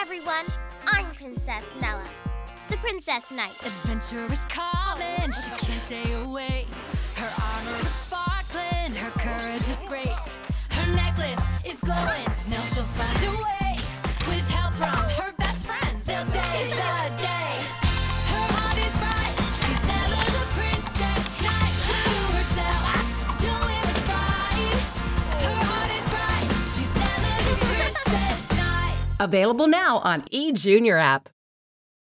everyone. I'm Princess Nella, the Princess Knight. Adventure is calling, she can't stay away. Her armor is sparkling, her courage is great. Her necklace is glowing, now she'll find a way. With help from her best friends, they'll save the day. Her heart is bright, she's Nella the Princess Knight. True to herself, doing what's right. Her heart is bright, she's Nella the Princess Knight. Available now on ejunior app.